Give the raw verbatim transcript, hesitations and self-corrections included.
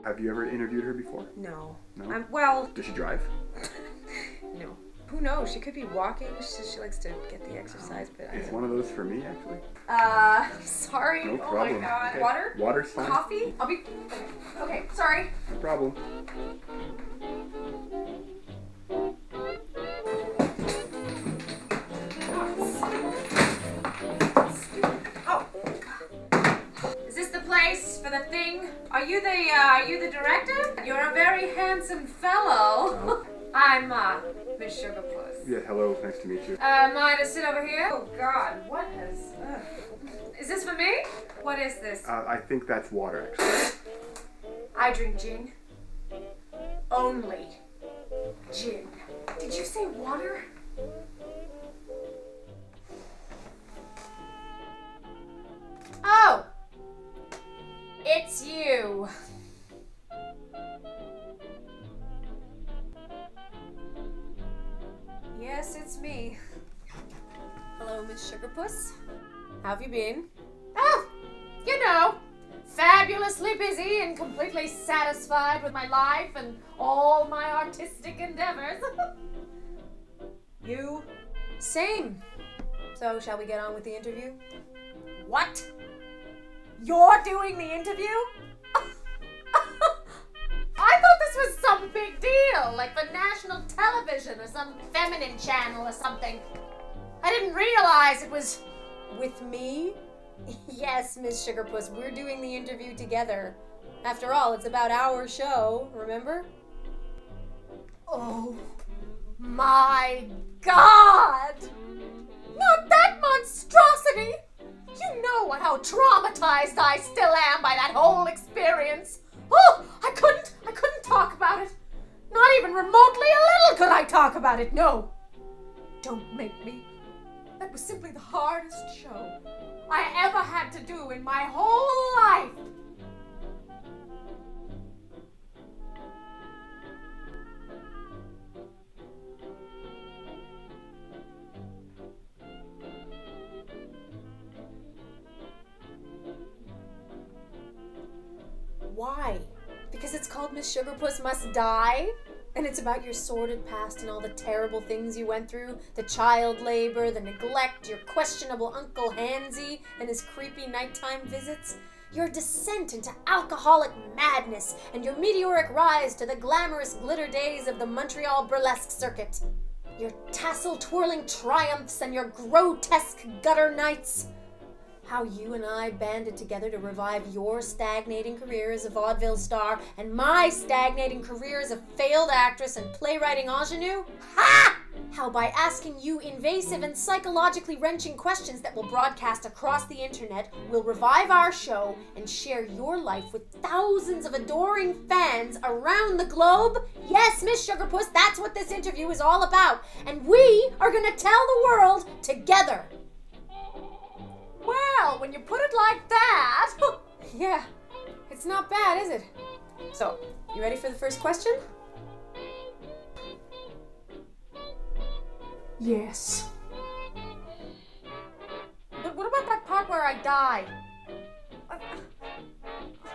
Have you ever interviewed her before? No. No? Um, well... Does she drive? No. Who knows? She could be walking. She, she likes to get the exercise, but I It's don't one of those for me, actually. Uh, sorry. No Oh problem. my god. Okay. Water? Water's fine. Coffee? I'll be... Okay, sorry. No problem. Oh. Is this the place for the thing? Are you the, uh, are you the director? You're a very handsome fellow. Oh. I'm, uh, Miss Sugarpuss. Yeah, hello. Nice to meet you. Uh, am I to sit over here? Oh god, what has... Ugh. Is this for me? What is this? Uh, I think that's water, actually. I drink gin. Only gin. Did you say water? Oh! It's you. Yes, it's me. Hello, Miss Sugarpuss. How have you been? Oh, you know, fabulously busy and completely satisfied with my life and all my artistic endeavors. You? Same. So, shall we get on with the interview? What? You're doing the interview? I thought this was some big deal, like for national television or some feminine channel or something. I didn't realize it was with me. Yes, Miss Sugarpuss, we're doing the interview together. After all, it's about our show, remember? Oh my God! Not that monstrosity! You know how traumatized I still am by that whole experience. Oh, I couldn't, I couldn't talk about it. Not even remotely a little could I talk about it, no. Don't make me. That was simply the hardest show I ever had to do in my whole life. Why? Because it's called Miss Sugarpuss Must Die? And it's about your sordid past and all the terrible things you went through, the child labor, the neglect, your questionable Uncle Hansy and his creepy nighttime visits, your descent into alcoholic madness, and your meteoric rise to the glamorous glitter days of the Montreal burlesque circuit, your tassel-twirling triumphs and your grotesque gutter nights. How you and I banded together to revive your stagnating career as a vaudeville star and my stagnating career as a failed actress and playwriting ingenue? Ha! How by asking you invasive and psychologically wrenching questions that will broadcast across the internet, we'll revive our show and share your life with thousands of adoring fans around the globe? Yes, Miss Sugarpuss, that's what this interview is all about. And we are gonna tell the world together. Well, when you put it like that... Yeah, it's not bad, is it? So, you ready for the first question? Yes. But what about that part where I die?